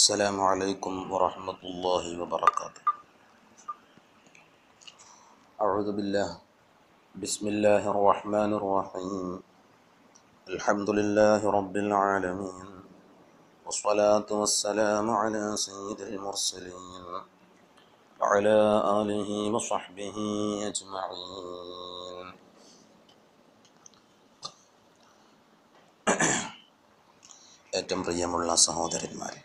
السلام عليكم ورحمة الله وبركاته. أعوذ بالله. بسم الله الرحمن الرحيم. الحمد لله رب العالمين، والصلاة والسلام على سيد المرسلين وعلى آله وصحبه أجمعين. ഏറ്റവും പ്രിയമുള്ള സഹോദരന്മാരെ,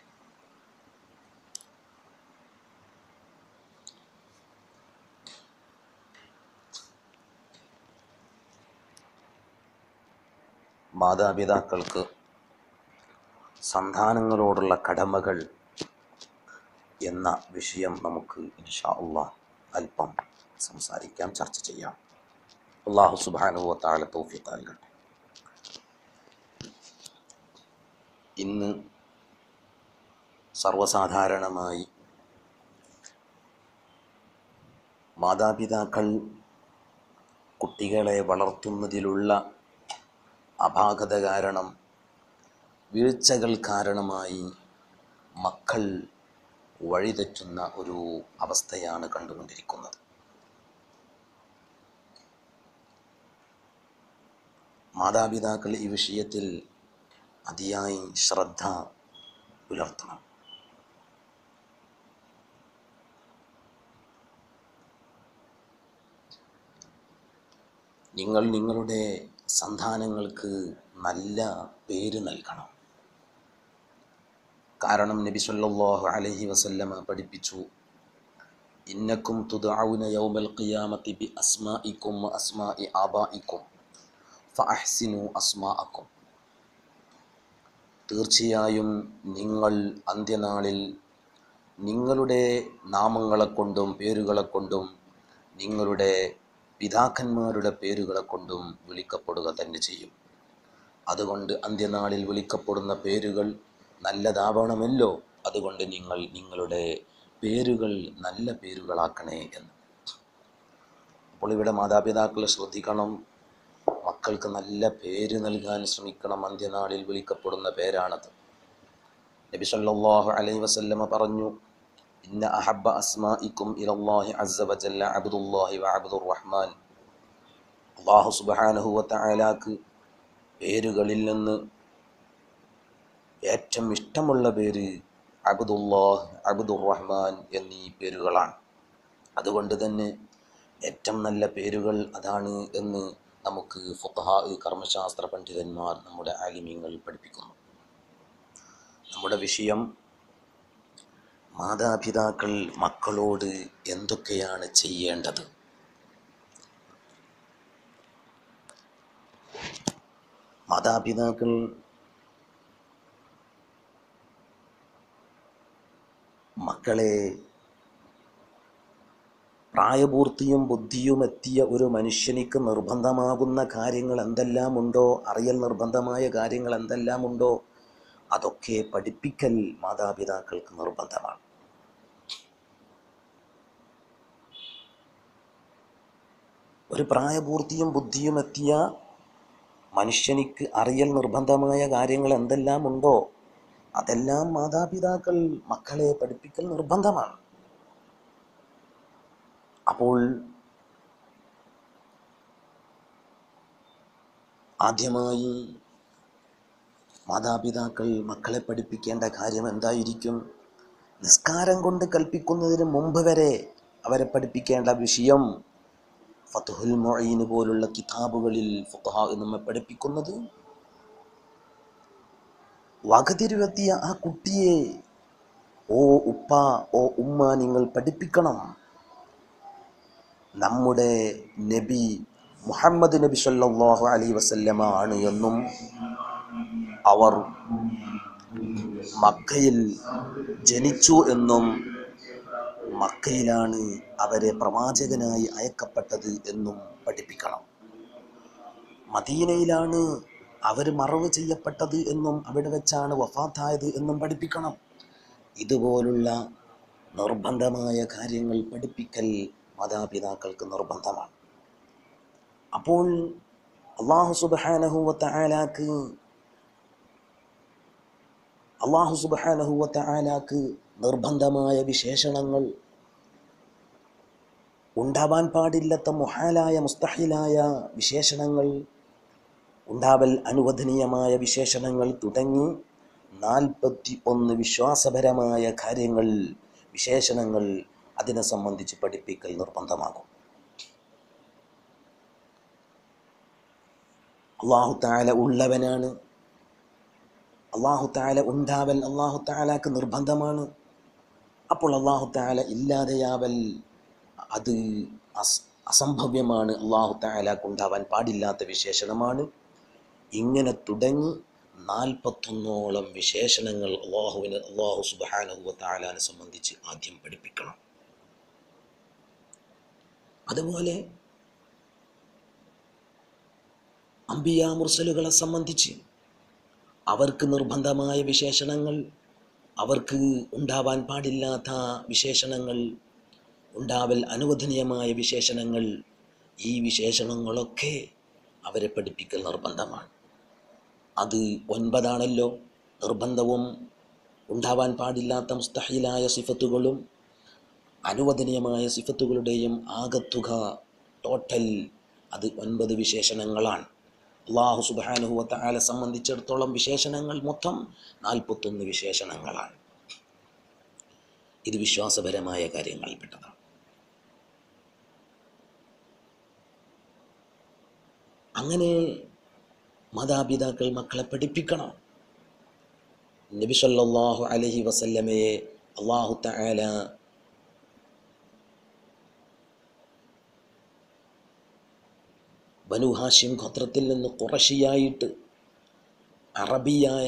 മാതാപിതാക്കൾക്ക് സന്താനങ്ങളോടുള്ള കടമകൾ എന്ന വിഷയം നമുക്ക് ഇൻഷാ അല്ലാഹ് അല്പം സംസാരിക്കാം, ചർച്ച ചെയ്യാം. അല്ലാഹു സുബ്ഹാനഹു വ തആല തൗഫീഖ് നൽകട്ടെ. ഇന്ന് സർവ്വസാധാരണമായി മാതാപിതാക്കൾ കുട്ടികളെ വളർത്തുന്നതിലുള്ള അപാകത കാരണം, വീഴ്ചകൾ കാരണമായി മക്കൾ വഴിതെറ്റുന്ന ഒരു അവസ്ഥയാണ് കണ്ടുകൊണ്ടിരിക്കുന്നത്. മാതാപിതാക്കൾ ഈ വിഷയത്തിൽ അതിയായി ശ്രദ്ധ പുലർത്തണം. നിങ്ങൾ നിങ്ങളുടെ സന്താനങ്ങൾക്ക് നല്ല പേര് നൽകണം. കാരണം നബി സല്ലല്ലാഹു അലൈഹി വസല്ലമ പഠിപ്പിച്ചു, ഇന്നക്കും തുദഊന യൗമൽ ഖിയാമത്തി ബി അസ്മാഇക്കും വ അസ്മാഇ ആബാഇക്കും ഫഅഹ്സിനു അസ്മാഅക്കും. തീർച്ചയായും നിങ്ങൾ അന്ത്യനാളിൽ നിങ്ങളുടെ നാമങ്ങളെ കൊണ്ടും പേരുകളെ കൊണ്ടും നിങ്ങളുടെ പിതാക്കന്മാരുടെ പേരുകളെ കൊണ്ടും വിളിക്കപ്പെടുക തന്നെ ചെയ്യും. അതുകൊണ്ട് അന്ത്യനാളിൽ വിളിക്കപ്പെടുന്ന പേരുകൾ നല്ലതാവണമല്ലോ. അതുകൊണ്ട് നിങ്ങൾ നിങ്ങളുടെ പേരുകൾ നല്ല പേരുകളാക്കണേ എന്ന്. അപ്പോൾ ഇവിടെ മാതാപിതാക്കൾ ശ്രദ്ധിക്കണം, മക്കൾക്ക് നല്ല പേര് നൽകാൻ ശ്രമിക്കണം. അന്ത്യനാളിൽ വിളിക്കപ്പെടുന്ന പേരാണത്. നബി സല്ലല്ലാഹു അലൈഹി വസല്ലമ പറഞ്ഞു, ഇന്ന അഹബ്ബ അസ്മാഇക്കും ഇലല്ലാഹി അസ്സ വജല്ല അബ്ദുല്ലാഹി വ അബ്ദുർ റഹ്മാൻ. അല്ലാഹു സുബ്ഹാനഹു വ തആലാക്ക് പേരുകളിൽ നിന്ന് ഏറ്റവും ഇഷ്ടമുള്ള പേര് അബ്ദുല്ലാഹ്, അബ്ദുർ റഹ്മാൻ എന്നീ പേരുകളാണ്. അതുകൊണ്ട് തന്നെ ഏറ്റവും നല്ല പേരുകൾ അതാണ് എന്ന് നമുക്ക് ഫുഖഹാ, കർമ്മശാസ്ത്ര പണ്ഡിതന്മാർ, നമ്മുടെ ആലിമീങ്ങൾ പഠിപ്പിക്കുന്നു. നമ്മുടെ വിഷയം മാതാപിതാക്കൾ മക്കളോട് എന്തൊക്കെയാണ് ചെയ്യേണ്ടത്. മാതാപിതാക്കൾ മക്കളെ പ്രായപൂർത്തിയും ബുദ്ധിയും എത്തിയ ഒരു മനുഷ്യനിക്ക് നിർബന്ധമാകുന്ന കാര്യങ്ങൾ എന്തെല്ലാമുണ്ടോ, അറിയൽ നിർബന്ധമായ കാര്യങ്ങൾ എന്തെല്ലാമുണ്ടോ, അതൊക്കെ പഠിപ്പിക്കൽ മാതാപിതാക്കൾക്ക് നിർബന്ധമാണ്. ഒരു പ്രായപൂർത്തിയും ബുദ്ധിയും എത്തിയ മനുഷ്യനിക്ക് അറിയൽ നിർബന്ധമായ കാര്യങ്ങൾ എന്തെല്ലാമുണ്ടോ അതെല്ലാം മാതാപിതാക്കൾ മക്കളെ പഠിപ്പിക്കൽ നിർബന്ധമാണ്. അപ്പോൾ ആദ്യമായി മാതാപിതാക്കൾ മക്കളെ പഠിപ്പിക്കേണ്ട കാര്യം എന്തായിരിക്കും? നിസ്കാരം കൊണ്ട് കൽപ്പിക്കുന്നതിന് മുമ്പ് വരെ അവരെ പഠിപ്പിക്കേണ്ട വിഷയം ഫത്ഹുൽ മുഈൻ പോലുള്ള കിതാബുകളിൽ ഫുഖഹാ നമ്മെ പഠിപ്പിക്കുന്നത്, വകതിരിവെത്തിയ ആ കുട്ടിയെ ഓ ഉപ്പ, ഓ ഉമ്മ, നിങ്ങൾ പഠിപ്പിക്കണം. നമ്മുടെ നബി മുഹമ്മദ് നബി സല്ലല്ലാഹു അലൈഹി വസല്ലമ ആണ് എന്നും അവർ മക്കയിൽ ജനിച്ചു എന്നും മക്കയിലാണ് അവരെ പ്രവാചകനായി അയക്കപ്പെട്ടത് എന്നും പഠിപ്പിക്കണം. മദീനയിലാണ് അവർ മറവ് ചെയ്യപ്പെട്ടത് എന്നും അവിടെ വെച്ചാണ് വഫാത്തായത് എന്നും പഠിപ്പിക്കണം. ഇതുപോലുള്ള നിർബന്ധമായ കാര്യങ്ങൾ പഠിപ്പിക്കൽ മാതാപിതാക്കൾക്ക് നിർബന്ധമാണ്. അപ്പോൾ അല്ലാഹു സുബ്ഹാനഹു വ തആലാക്ക് അല്ലാഹു സുബ്ഹാനഹു വ തആലക്ക് നിർബന്ധമായ വിശേഷണങ്ങൾ, ഉണ്ടാവാൻ പാടില്ലാത്ത മുഹാലായ മുസ്തഹിലായ വിശേഷണങ്ങൾ, ഉണ്ടാവൽ അനുവദനീയമായ വിശേഷണങ്ങൾ തുടങ്ങി 41 വിശ്വാസപരമായ കാര്യങ്ങൾ, വിശേഷണങ്ങൾ അതിനെ സംബന്ധിച്ച് പഠിപ്പിക്കൽ നിർബന്ധമാകും. അല്ലാഹു തആല ഉള്ളവനാണ്. അല്ലാഹു തആല ഉണ്ടാവൽ അല്ലാഹു തആലക്ക് നിർബന്ധമാണ്. അപ്പോൾ അല്ലാഹു തആല ഇല്ലാതെയാവൽ അത് അസംഭവ്യമാണ്, അല്ലാഹു തആലക്ക് ഉണ്ടാവാൻ പാടില്ലാത്ത വിശേഷണമാണ്. ഇങ്ങനെ തുടങ്ങി 41ഓളം വിശേഷണങ്ങൾ അല്ലാഹു സുബ്ഹാനഹു വ തആലയെ സംബന്ധിച്ച് ആദ്യം പഠിപ്പിക്കണം. അതുപോലെ അംബിയാ മുർസലുകളെ സംബന്ധിച്ച് അവർക്ക് നിർബന്ധമായ വിശേഷണങ്ങൾ, അവർക്ക് ഉണ്ടാവാൻ പാടില്ലാത്ത വിശേഷണങ്ങൾ, ഉണ്ടാവൽ അനുവദനീയമായ വിശേഷണങ്ങൾ, ഈ വിശേഷണങ്ങളൊക്കെ അവരെ പഠിപ്പിക്കൽ നിർബന്ധമാണ്. അത് 9 നിർബന്ധവും ഉണ്ടാവാൻ പാടില്ലാത്ത മുസ്തഹിലായ സിഫത്തുകളും അനുവദനീയമായ സിഫത്തുകളുടെയും ആകത്തുക ടോട്ടൽ അത് 9 വിശേഷണങ്ങളാണ്. അല്ലാഹു സുബ്ഹാനഹു വ തആല സംബന്ധിച്ചിടത്തോളം വിശേഷണങ്ങൾ മൊത്തം 41 വിശേഷണങ്ങളാണ്. ഇത് വിശ്വാസപരമായ കാര്യങ്ങളിൽപ്പെട്ടതാണ്. അങ്ങനെ മാതാപിതാക്കൾ മക്കളെ പഠിപ്പിക്കണം. നബി സല്ലല്ലാഹു അലൈഹി വസല്ലമയെ അല്ലാഹു തആല ബനു ഹാഷിം ഗോത്രത്തിൽ നിന്ന് ഖുറശിയായിട്ട് അറബിയായ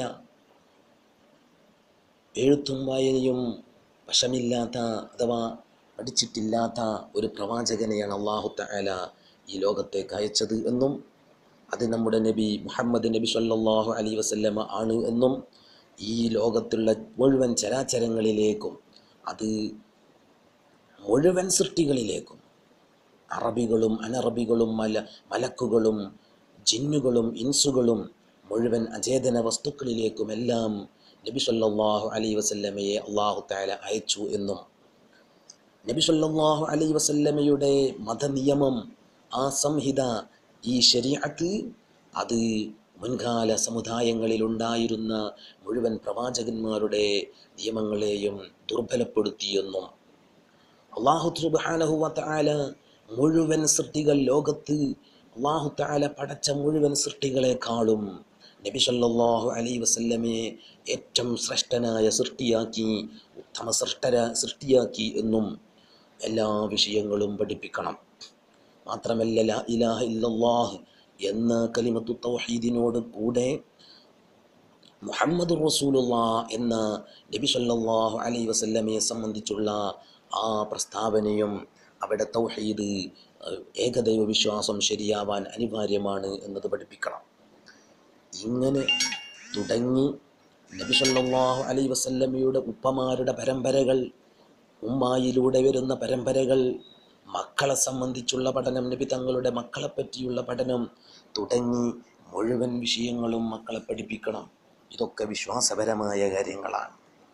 എഴുത്തും വായനയും വശമില്ലാത്ത അഥവാ പഠിച്ചിട്ടില്ലാത്ത ഒരു പ്രവാചകനെയാണ് അല്ലാഹു തആല ഈ ലോകത്തേക്ക് അയച്ചത് എന്നും അത് നമ്മുടെ നബി മുഹമ്മദ് നബി സല്ലല്ലാഹു അലൈഹി വസല്ലമ ആണ് എന്നും ഈ ലോകത്തുള്ള മുഴുവൻ ചരാചരങ്ങളിലേക്കും അത് മുഴുവൻ സൃഷ്ടികളിലേക്കും അറബികളും അനറബികളും മലക്കുകളും ജിന്നുകളും ഇൻസുകളും മുഴുവൻ അചേതന വസ്തുക്കളിലേക്കുമെല്ലാം നബി സല്ലല്ലാഹു അലൈഹി വസല്ലമയെ അല്ലാഹു തആല അയച്ചു എന്നും നബി സല്ലല്ലാഹു അലൈഹി വസല്ലമയുടെ മതനിയമം, ആ സംഹിത, ഈ ശരീഅത്ത് അത് മുൻകാല സമുദായങ്ങളിലുണ്ടായിരുന്ന മുഴുവൻ പ്രവാചകന്മാരുടെ നിയമങ്ങളെയും ദുർബലപ്പെടുത്തിയെന്നും അല്ലാഹു സുബ്ഹാനഹു വ തആല മുഴുവൻ സൃഷ്ടികൾ ലോകത്ത് അല്ലാഹു തആല പടച്ച മുഴുവൻ സൃഷ്ടികളെക്കാളും നബി സല്ലല്ലാഹു അലൈഹി വസല്ലമയെ ഏറ്റവും ശ്രേഷ്ഠനായ സൃഷ്ടിയാക്കി, ഉത്തമ സൃഷ്ടിയാക്കി എന്നും എല്ലാ വിഷയങ്ങളും പഠിപ്പിക്കണം. മാത്രമല്ല ലാ ഇലാഹ ഇല്ലല്ലാഹ് എന്ന കലിമത്തു തൗഹീദിനോട് കൂടെ മുഹമ്മദുർ റസൂലുള്ളാഹ് എന്ന നബി സല്ലല്ലാഹു അലൈഹി വസല്ലമയെ സംബന്ധിച്ചുള്ള ആ പ്രസ്താവനയും അവിടെ തൗഹീദ് ഏകദൈവ വിശ്വാസം ശരിയാവാൻ അനിവാര്യമാണ് എന്നത് പഠിപ്പിക്കണം. ഇങ്ങനെ തുടങ്ങി നബി സല്ലല്ലാഹു അലൈഹി വസല്ലമയുടെ ഉപ്പമാരുടെ പരമ്പരകൾ, ഉമ്മായിലൂടെ വരുന്ന പരമ്പരകൾ, മക്കളെ സംബന്ധിച്ചുള്ള പഠനം, നബി തങ്ങളുടെ മക്കളെ പറ്റിയുള്ള പഠനം തുടങ്ങി മുഴുവൻ വിഷയങ്ങളും മക്കളെ പഠിപ്പിക്കണം. ഇതൊക്കെ വിശ്വാസപരമായ കാര്യങ്ങളാണ്.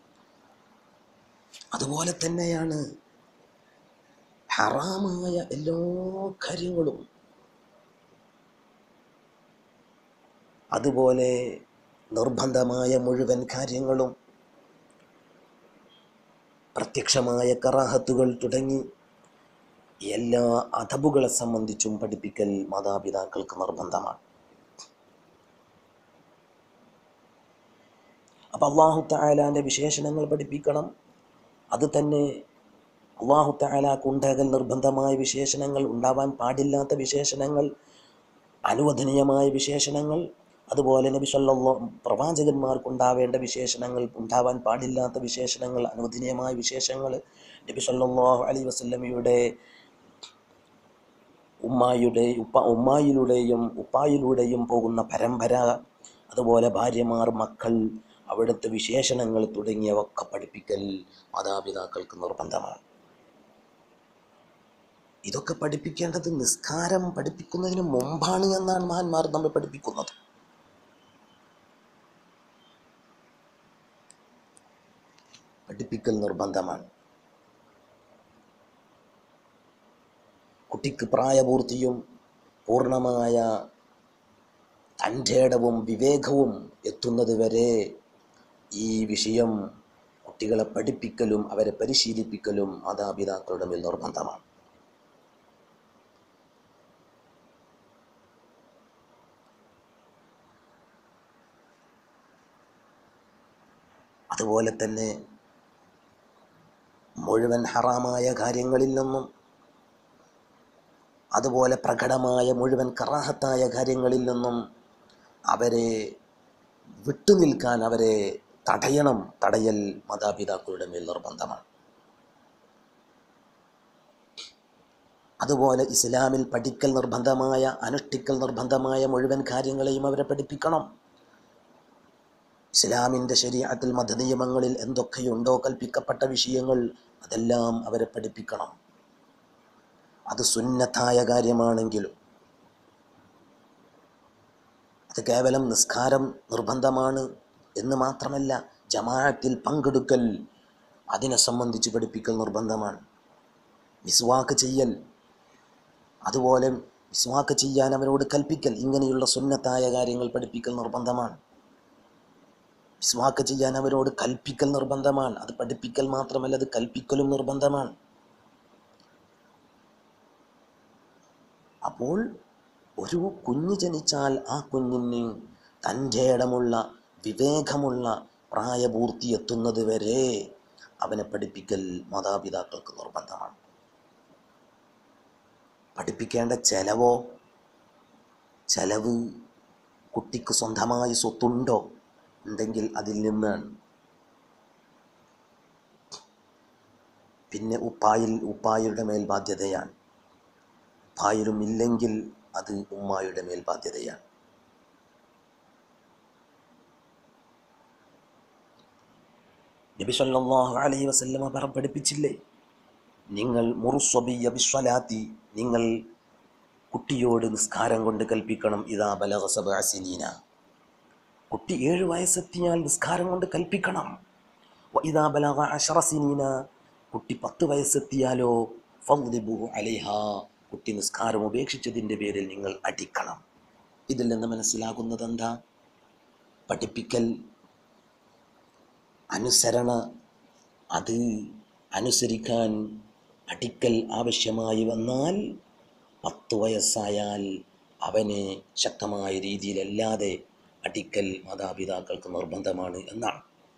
അതുപോലെ തന്നെയാണ് ഹറാമായ എല്ലാ കാര്യങ്ങളും, അതുപോലെ നിർബന്ധമായ മുഴുവൻ കാര്യങ്ങളും, പ്രത്യക്ഷമായ കറാഹത്തുകൾ തുടങ്ങി എല്ലാ അദബുകളെ സംബന്ധിച്ചും പഠിപ്പിക്കൽ മാതാപിതാക്കൾക്ക് നിർബന്ധമാണ്. അപ്പം അല്ലാഹു തആലാന്റെ വിശേഷണങ്ങൾ പഠിപ്പിക്കണം. അത് തന്നെ അല്ലാഹു തആലാക്ക് ഉണ്ടാകൽ നിർബന്ധമായ വിശേഷണങ്ങൾ, ഉണ്ടാവാൻ പാടില്ലാത്ത വിശേഷണങ്ങൾ, അനുവദനീയമായ വിശേഷണങ്ങൾ, അതുപോലെ നബി സല്ലല്ലാഹു പ്രവാചകന്മാർക്കുണ്ടാവേണ്ട വിശേഷണങ്ങൾ, ഉണ്ടാവാൻ പാടില്ലാത്ത വിശേഷണങ്ങൾ, അനുവദനീയമായ വിശേഷങ്ങൾ, നബി സല്ലല്ലാഹു അലൈഹി വസല്ലമയുടെ ഉമ്മായിലൂടെയും ഉപ്പായിലൂടെയും പോകുന്ന പരമ്പര, അതുപോലെ ഭാര്യമാർ, മക്കൾ, അവിടുത്തെ വിശേഷണങ്ങൾ തുടങ്ങിയവയൊക്കെ പഠിപ്പിക്കൽ മാതാപിതാക്കൾക്ക് നിർബന്ധമാണ്. ഇതൊക്കെ പഠിപ്പിക്കേണ്ടത് നിസ്കാരം പഠിപ്പിക്കുന്നതിന് മുമ്പാണ് എന്നാണ് മഹാന്മാർ നമ്മെ പഠിപ്പിക്കുന്നത്. പഠിപ്പിക്കൽ നിർബന്ധമാണ്. കുട്ടിക്ക് പ്രായപൂർത്തിയും പൂർണ്ണമായ തൻ്റേടവും വിവേകവും എത്തുന്നത് വരെ ഈ വിഷയം കുട്ടികളെ പഠിപ്പിക്കലും അവരെ പരിശീലിപ്പിക്കലും മാതാപിതാക്കളുടെ മേൽ നിർബന്ധമാണ്. അതുപോലെ തന്നെ മുഴുവൻ ഹറാമായ കാര്യങ്ങളിൽ നിന്നും അതുപോലെ പ്രകടമായ മുഴുവൻ കറാഹത്തായ കാര്യങ്ങളിൽ നിന്നും അവരെ വിട്ടുനിൽക്കാൻ അവരെ തടയൽ മാതാപിതാക്കളുടെ മേൽ നിർബന്ധമാണ്. അതുപോലെ ഇസ്ലാമിൽ പഠിക്കൽ നിർബന്ധമായ അനുഷ്ഠിക്കൽ നിർബന്ധമായ മുഴുവൻ കാര്യങ്ങളെയും അവരെ പഠിപ്പിക്കണം. ഇസ്ലാമിൻ്റെ ശരീഅത്തിൽ മതനിയമങ്ങളിൽ എന്തൊക്കെയുണ്ടോ കൽപ്പിക്കപ്പെട്ട വിഷയങ്ങൾ അതെല്ലാം അവരെ പഠിപ്പിക്കണം. അത് സുന്നത്തായ കാര്യമാണെങ്കിലും, അത് കേവലം നിസ്കാരം നിർബന്ധമാണ് എന്ന് മാത്രമല്ല, ജമാഅത്തിൽ പങ്കെടുക്കൽ അതിനെ സംബന്ധിച്ച് പഠിപ്പിക്കൽ നിർബന്ധമാണ്. മിസ്വാക്ക് ചെയ്യൽ, അതുപോലെ മിസ്വാക്ക് ചെയ്യാൻ അവരോട് കൽപ്പിക്കൽ, ഇങ്ങനെയുള്ള സുന്നത്തായ കാര്യങ്ങൾ പഠിപ്പിക്കൽ നിർബന്ധമാണ്. മിസ്വാക്ക് ചെയ്യാൻ അവരോട് കൽപ്പിക്കൽ നിർബന്ധമാണ്. അത് പഠിപ്പിക്കൽ മാത്രമല്ല, അത് കൽപ്പിക്കലും നിർബന്ധമാണ്. അപ്പോൾ ഒരു കുഞ്ഞ് ജനിച്ചാൽ ആ കുഞ്ഞിന് തൻ്റെ ഇടമുള്ള വിവേകമുള്ള പ്രായപൂർത്തി എത്തുന്നത് വരെ അവനെ പഠിപ്പിക്കൽ മാതാപിതാക്കൾക്ക് നിർബന്ധമാണ്. പഠിപ്പിക്കേണ്ട ചെലവ് കുട്ടിക്ക് സ്വന്തമായി സ്വത്തുണ്ടോ ഉണ്ടെങ്കിൽ അതിൽ നിന്നാണ്. പിന്നെ ഉപ്പായുടെ മേൽ ബാധ്യതയാണ്. ഉപ്പായിലും ഇല്ലെങ്കിൽ അത് ഉമ്മായുടെ മേൽ ബാധ്യതയാണ്. നബി സല്ലല്ലാഹു അലൈഹി വസല്ലമ പഠിപ്പിച്ചില്ലേ, നിങ്ങൾ മുറുസ്വബിയ ബിസ്വലാത്തി, നിങ്ങൾ കുട്ടിയോട് നിസ്കാരം കൊണ്ട് കൽപ്പിക്കണം. ഇദാ ബലഗ സബ്അ സിനീന, കുട്ടി 7 വയസ്സെത്തിയാൽ നിസ്കാരം കൊണ്ട് കൽപ്പിക്കണം. വഇദാ ബലഗ 10 സിനീന, കുട്ടി 10 വയസ്സെത്തിയാലോ ഫദ്രിബുഹു അലൈഹാ, കുട്ടി നിസ്കാരം ഉപേക്ഷിച്ചതിൻ്റെ പേരിൽ നിങ്ങൾ അടിക്കണം. ഇതിൽ നിന്ന് മനസ്സിലാകുന്നത് എന്താ? പഠിപ്പിക്കൽ, അനുസരണ, അത് അനുസരിക്കാൻ അടിക്കൽ ആവശ്യമായി വന്നാൽ 10 വയസ്സായാൽ അവനെ ശക്തമായ രീതിയിലല്ലാതെ അടിക്കൽ മാതാപിതാക്കൾക്ക് നിർബന്ധമാണ് എന്നാണ്.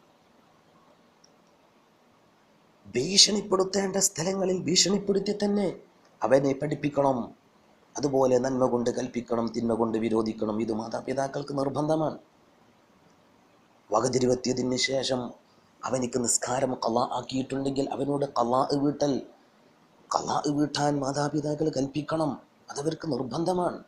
ഭീഷണിപ്പെടുത്തേണ്ട സ്ഥലങ്ങളിൽ ഭീഷണിപ്പെടുത്തി തന്നെ അവനെ പഠിപ്പിക്കണം. അതുപോലെ നന്മ കൊണ്ട് കൽപ്പിക്കണം, തിന്മ കൊണ്ട് വിരോധിക്കണം. ഇത് മാതാപിതാക്കൾക്ക് നിർബന്ധമാണ്. വകതിരുവെത്തിയതിന് ശേഷം അവനിക്ക് നിസ്കാരം ഖളാ ആക്കിയിട്ടുണ്ടെങ്കിൽ അവനോട് ഖളാ വീട്ടാൻ മാതാപിതാക്കൾ കൽപ്പിക്കണം. അതവർക്ക് നിർബന്ധമാണ്.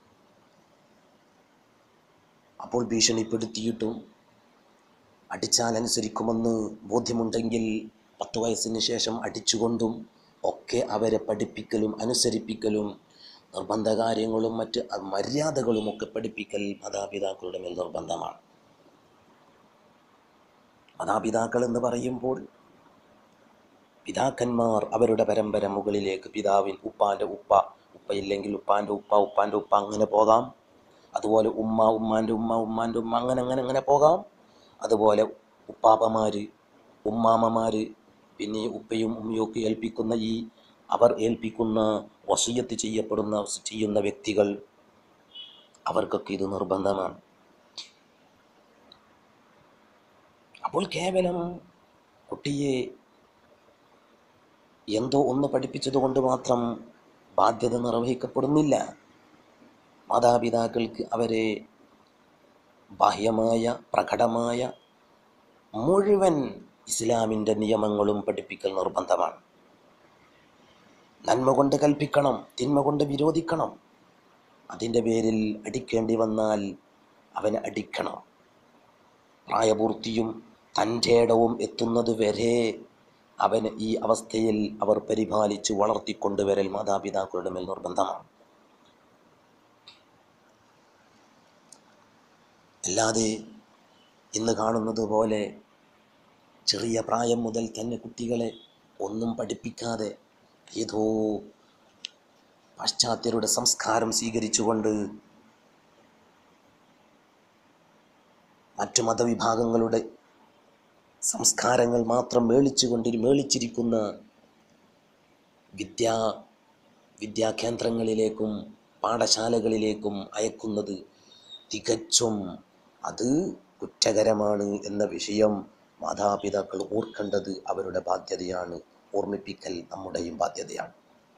അപ്പോൾ ഭീഷണിപ്പെടുത്തിയിട്ടും അടിച്ചാൽ അനുസരിക്കുമെന്ന് ബോധ്യമുണ്ടെങ്കിൽ 10 വയസ്സിന് ശേഷം അടിച്ചുകൊണ്ടും ഒക്കെ അവരെ പഠിപ്പിക്കലും അനുസരിപ്പിക്കലും നിർബന്ധ കാര്യങ്ങളും മറ്റ് മര്യാദകളും ഒക്കെ പഠിപ്പിക്കൽ മാതാപിതാക്കളുടെ മേൽ നിർബന്ധമാണ്. മാതാപിതാക്കൾ എന്ന് പറയുമ്പോൾ പിതാക്കന്മാർ അവരുടെ പരമ്പര മുകളിലേക്ക്, ഉപ്പാൻ്റെ ഉപ്പയില്ലെങ്കിൽ ഉപ്പാൻ്റെ ഉപ്പ അങ്ങനെ പോകാം. അതുപോലെ ഉമ്മാൻ്റെ ഉമ്മ അങ്ങനെ പോകാം. അതുപോലെ ഉപ്പാപ്പമാർ, ഉമ്മാമ്മമാർ, പിന്നെ ഉപ്പയും ഉമ്മയൊക്കെ അവർ ഏൽപ്പിക്കുന്ന വസിയത്ത് ചെയ്യുന്ന വ്യക്തികൾ, അവർക്കൊക്കെ ഇത് നിർബന്ധമാണ്. അപ്പോൾ കേവലം കുട്ടിയെ എന്തോ ഒന്ന് പഠിപ്പിച്ചത് കൊണ്ട് മാത്രം ബാധ്യത നിർവഹിക്കപ്പെടുന്നില്ല. മാതാപിതാക്കൾക്ക് അവരെ ബാഹ്യമായ പ്രകടമായ മുഴുവൻ ഇസ്ലാമിൻ്റെ നിയമങ്ങളും പഠിപ്പിക്കൽ നിർബന്ധമാണ്. നന്മ കൊണ്ട് കൽപ്പിക്കണം, തിന്മ കൊണ്ട് വിരോധിക്കണം. അതിൻ്റെ പേരിൽ അടിക്കേണ്ടി വന്നാൽ അവനെ അടിക്കണം. പ്രായപൂർത്തിയും തൻ്റെ ഇടവും എത്തുന്നത് വരെ അവന് ഈ അവസ്ഥയിൽ അവർ പരിപാലിച്ച് വളർത്തിക്കൊണ്ടുവരൽ മാതാപിതാക്കളുടെ മേൽ നിർബന്ധമാണ്. അല്ലാതെ ഇന്ന് കാണുന്നത് പോലെ ചെറിയ പ്രായം മുതൽ തന്നെ കുട്ടികളെ ഒന്നും പഠിപ്പിക്കാതെ ഏതോ പാശ്ചാത്യരുടെ സംസ്കാരം സ്വീകരിച്ചുകൊണ്ട് മറ്റു മതവിഭാഗങ്ങളുടെ സംസ്കാരങ്ങൾ മാത്രം മേളിച്ചിരിക്കുന്ന വിദ്യാകേന്ദ്രങ്ങളിലേക്കും പാഠശാലകളിലേക്കും അയക്കുന്നത് തികച്ചും അത് കുറ്റകരമാണ് എന്ന വിഷയം മാതാപിതാക്കൾ ഓർക്കേണ്ടത് അവരുടെ ബാധ്യതയാണ്. ഓർമ്മിപ്പിക്കൽ നമ്മുടെയും ബാധ്യതയാണ്.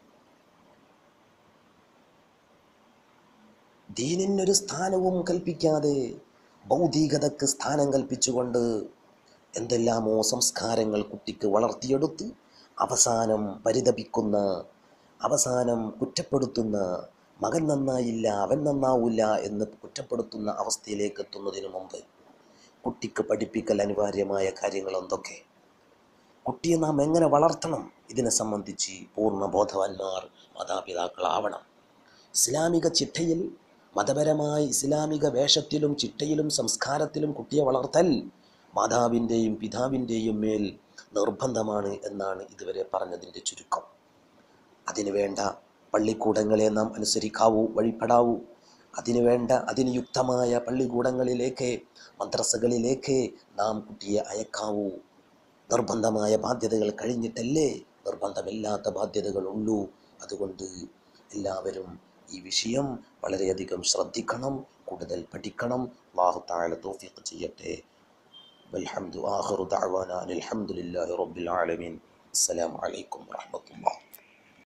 ദീനിനൊരു സ്ഥാനവും കൽപ്പിക്കാതെ ഭൗതികതയ്ക്ക് സ്ഥാനം കൽപ്പിച്ചുകൊണ്ട് എന്തെല്ലാമോ സംസ്കാരങ്ങൾ കുട്ടിക്ക് വളർത്തിയെടുത്ത് അവസാനം പരിതപിക്കുന്ന, അവസാനം കുറ്റപ്പെടുത്തുന്ന, മകൻ നന്നായില്ല, അവൻ നന്നാവില്ല എന്ന് കുറ്റപ്പെടുത്തുന്ന അവസ്ഥയിലേക്ക് എത്തുന്നതിന് മുമ്പ് കുട്ടിക്ക് പഠിപ്പിക്കൽ അനിവാര്യമായ കാര്യങ്ങൾ എന്തൊക്കെ, കുട്ടിയെ നാം എങ്ങനെ വളർത്തണം, ഇതിനെ സംബന്ധിച്ച് പൂർണ്ണ ബോധവാന്മാർ മാതാപിതാക്കളാവണം. ഇസ്ലാമിക ചിട്ടയിൽ, മതപരമായ ഇസ്ലാമിക വേഷത്തിലും ചിട്ടയിലും സംസ്കാരത്തിലും കുട്ടിയെ വളർത്തൽ മാതാവിൻ്റെയും പിതാവിൻ്റെയും മേൽ നിർബന്ധമാണ് എന്നാണ് ഇതുവരെ പറഞ്ഞതിൻ്റെ ചുരുക്കം. അതിനുവേണ്ട പള്ളിക്കൂടങ്ങളെ നാം അനുസരിക്കാവൂ, വഴിപ്പെടാവൂ. അതിന് യുക്തമായ പള്ളിക്കൂടങ്ങളിലേക്ക്, മദ്രസകളിലേക്ക് നാം കുട്ടിയെ അയക്കാവൂ. നിർബന്ധമായ ബാധ്യതകൾ കഴിഞ്ഞിട്ടല്ലേ നിർബന്ധമില്ലാത്ത ബാധ്യതകളുള്ളൂ. അതുകൊണ്ട് എല്ലാവരും ഈ വിഷയം വളരെയധികം ശ്രദ്ധിക്കണം, കൂടുതൽ പഠിക്കണം. അല്ലാഹു തആല തൗഫീഖ് ചെയ്യട്ടെ. വൽഹംദു ആഖിറു ദഅവാനാ അൽഹംദുലില്ലാഹി റബ്ബിൽ ആലമീൻ. അസ്സലാമു അലൈക്കും വറഹ്മത്തുള്ളാഹി.